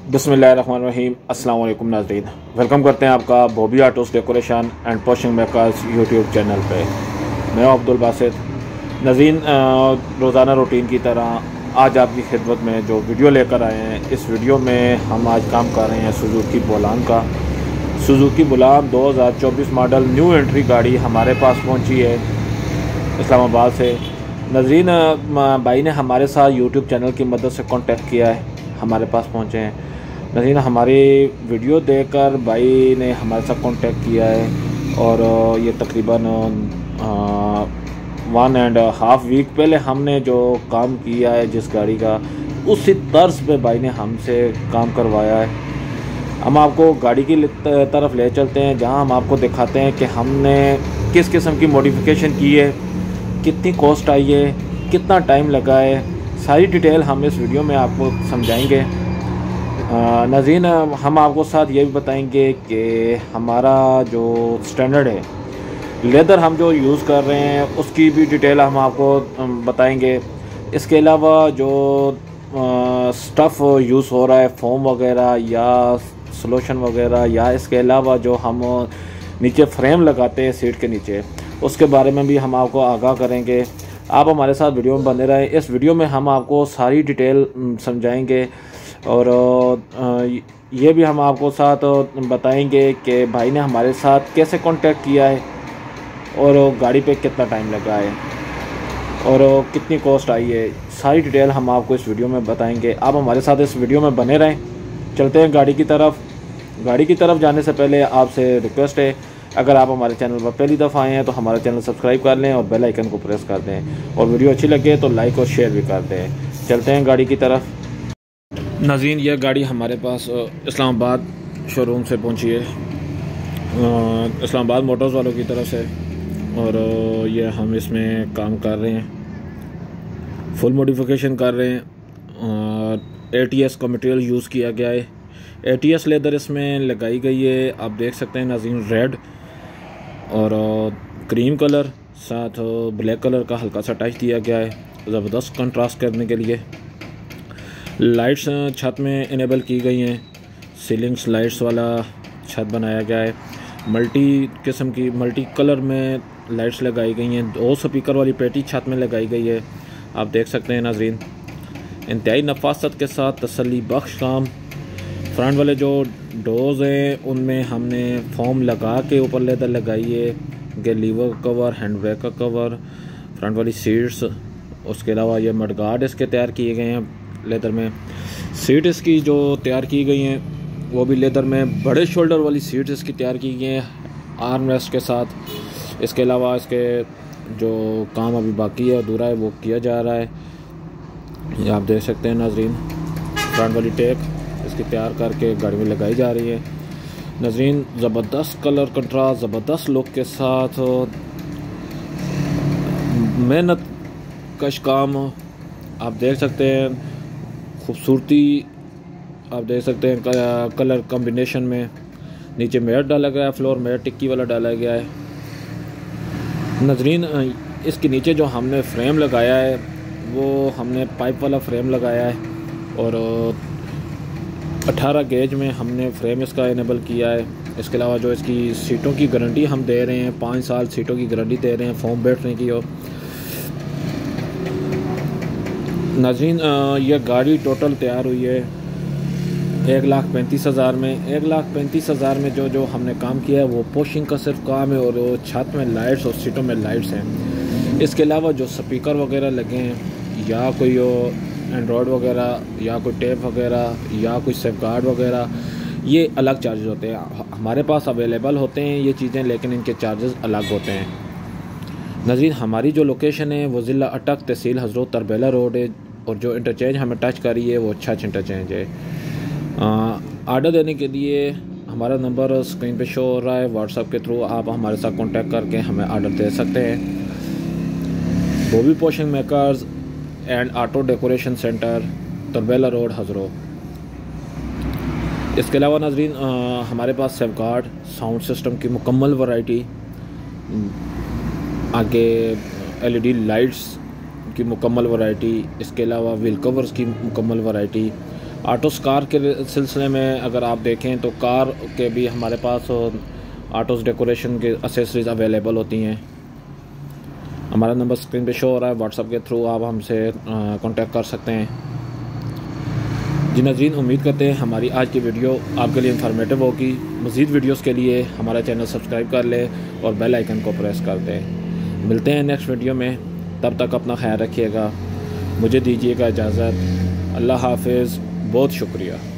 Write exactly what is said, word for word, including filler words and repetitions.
बिस्मिल्लाहिर्रहमानिर्रहीम। अस्सलाम वालेकुम नाज़रीन, वेलकम करते हैं आपका Bobby autos decoration and polishing makers YouTube channel पे। मैं अब्दुल बासित। नाज़रीन, रोज़ाना रूटीन की तरह आज आपकी खिदमत में जो वीडियो लेकर आए हैं, इस वीडियो में हम आज काम कर रहे हैं सुजुकी बोलान का। सुजुकी बोलान दो हज़ार चौबीस मॉडल न्यू एंट्री गाड़ी हमारे पास पहुंची है इस्लामाबाद से। नाज़रीन, भाई ने हमारे साथ यूट्यूब चैनल की मदद से कांटेक्ट किया है, हमारे पास पहुंचे हैं। नाज़रीन, हमारी वीडियो देखकर भाई ने हमारे साथ कांटेक्ट किया है और ये तकरीबन वन एंड हाफ वीक पहले हमने जो काम किया है जिस गाड़ी का, उसी तर्ज पे भाई ने हमसे काम करवाया है। हम आपको गाड़ी की तरफ ले चलते हैं, जहां हम आपको दिखाते हैं कि हमने किस किस्म की मॉडिफिकेशन की है, कितनी कॉस्ट आई है, कितना टाइम लगा है। सारी डिटेल हम इस वीडियो में आपको समझाएंगे। नाज़रीन, हम आपको साथ ये भी बताएंगे कि हमारा जो स्टैंडर्ड है, लेदर हम जो यूज़ कर रहे हैं उसकी भी डिटेल हम आपको बताएंगे। इसके अलावा जो स्टफ़ यूज़ हो रहा है, फोम वगैरह या सोल्यूशन वगैरह, या इसके अलावा जो हम नीचे फ्रेम लगाते हैं सीट के नीचे, उसके बारे में भी हम आपको आगाह करेंगे। आप हमारे साथ वीडियो में बने रहें। इस वीडियो में हम आपको सारी डिटेल समझाएंगे और ये भी हम आपको साथ बताएंगे कि भाई ने हमारे साथ कैसे कांटेक्ट किया है और गाड़ी पे कितना टाइम लगा है और कितनी कॉस्ट आई है। सारी डिटेल हम आपको इस वीडियो में बताएंगे। आप हमारे साथ इस वीडियो में बने रहें। चलते हैं गाड़ी की तरफ। गाड़ी की तरफ जाने से पहले आपसे रिक्वेस्ट है, अगर आप हमारे चैनल पर पहली दफ़ा आए हैं तो हमारा चैनल सब्सक्राइब कर लें और बेल आइकन को प्रेस कर दें, और वीडियो अच्छी लगे तो लाइक और शेयर भी कर दें। चलते हैं गाड़ी की तरफ। नाज़रीन, यह गाड़ी हमारे पास इस्लामाबाद शोरूम से पहुंची है, इस्लामाबाद मोटर्स वालों की तरफ से, और ये हम इसमें काम कर रहे हैं, फुल मॉडिफिकेशन कर रहे हैं। और ए टी एस का मटेरियल यूज़ किया गया है। ए टी एस लेदर इसमें लगाई गई है, आप देख सकते हैं नाज़रीन, रेड और क्रीम कलर, साथ ब्लैक कलर का हल्का सा टच दिया गया है ज़बरदस्त कंट्रास्ट करने के लिए। लाइट्स छत में इनेबल की गई हैं, सीलिंग्स लाइट्स वाला छत बनाया गया है। मल्टी किस्म की मल्टी कलर में लाइट्स लगाई गई हैं। दो स्पीकर वाली पेटी छत में लगाई गई है, आप देख सकते हैं नाज़रीन। इंतहाई नफासत के साथ तसल्ली बख्श काम। फ्रंट वाले जो डोर्स हैं उनमें हमने फोम लगा के ऊपर लेदर लगाई है, गे लीवर कवर, हैंड ब्रेक का कवर, फ्रंट वाली सीट्स। उसके अलावा ये मडगार्ड इसके तैयार किए गए हैं लेदर में। सीट इसकी जो तैयार की गई हैं वो भी लेदर में, बड़े शोल्डर वाली सीट्स इसकी तैयार की गई हैं आर्म रेस्ट के साथ। इसके अलावा इसके जो काम अभी बाकी है, अधूरा है, वो किया जा रहा है। ये आप देख सकते हैं नाज़रीन, फ्रंट वाली टेक इसकी तैयार करके गाड़ी में लगाई जा रही है। नाज़रीन, ज़बरदस्त कलर कंट्रास्ट, ज़बरदस्त लुक के साथ मेहनत कश काम आप देख सकते हैं। खूबसूरती आप देख सकते हैं कलर कॉम्बिनेशन में। नीचे मैट डाला गया है, फ्लोर मैट टिक्की वाला डाला गया है। नाज़रीन, इसके नीचे जो हमने फ्रेम लगाया है वो हमने पाइप वाला फ्रेम लगाया है, और अठारह गेज में हमने फ्रेम इसका इनेबल किया है। इसके अलावा जो इसकी सीटों की गारंटी हम दे रहे हैं, पाँच साल सीटों की गारंटी दे रहे हैं फोम बैठने की। और नाज़रीन, यह गाड़ी टोटल तैयार हुई है एक लाख पैंतीस हज़ार में। एक लाख पैंतीस हज़ार में जो जो हमने काम किया है वो पोशिंग का सिर्फ काम है, और वो छत में लाइट्स और सीटों में लाइट्स हैं। इसके अलावा जो स्पीकर वगैरह लगे हैं, या कोई एंड्रॉयड वगैरह, या कोई टेप वगैरह, या कोई सेफ गार्ड वगैरह, ये अलग चार्जेस होते हैं। हमारे पास अवेलेबल होते हैं ये चीज़ें, लेकिन इनके चार्जेस अलग होते हैं। नाज़रीन, हमारी जो लोकेशन है वो ज़िला अटक, तहसील हज़रत तरबेला रोड है, और जो इंटरचेंज हमें टच करी है वो अच्छा इंटरचेंज है। आर्डर देने के लिए हमारा नंबर स्क्रीन पे शो हो रहा है, व्हाट्सएप के थ्रू आप हमारे साथ कांटेक्ट करके हमें आर्डर दे सकते हैं। Bobby polishing makers and auto decoration centre, Tarbela road, Hazro. इसके अलावा नाज़रीन, हमारे पास सेफ गार्ड, साउंड सिस्टम की मुकम्मल वैरायटी, आगे एलईडी लाइट्स की मुकम्मल वैरायटी, इसके अलावा व्हील कवर्स की मुकम्मल वैरायटी, ऑटोस कार के सिलसिले में अगर आप देखें तो कार के भी हमारे पास ऑटोस डेकोरेशन के एक्सेसरीज़ अवेलेबल होती हैं। हमारा नंबर स्क्रीन पे शो हो रहा है, व्हाट्सएप के थ्रू आप हमसे कांटेक्ट कर सकते हैं। जी नाज़रीन, उम्मीद करते हैं हमारी आज की वीडियो आपके लिए इंफॉर्मेटिव होगी। मज़ीद वीडियोस के लिए हमारा चैनल सब्सक्राइब कर लें और बेल आइकन को प्रेस कर दें। मिलते हैं नेक्स्ट वीडियो में, तब तक अपना ख्याल रखिएगा। मुझे दीजिएगा इजाज़त। अल्लाह हाफिज़। बहुत शुक्रिया।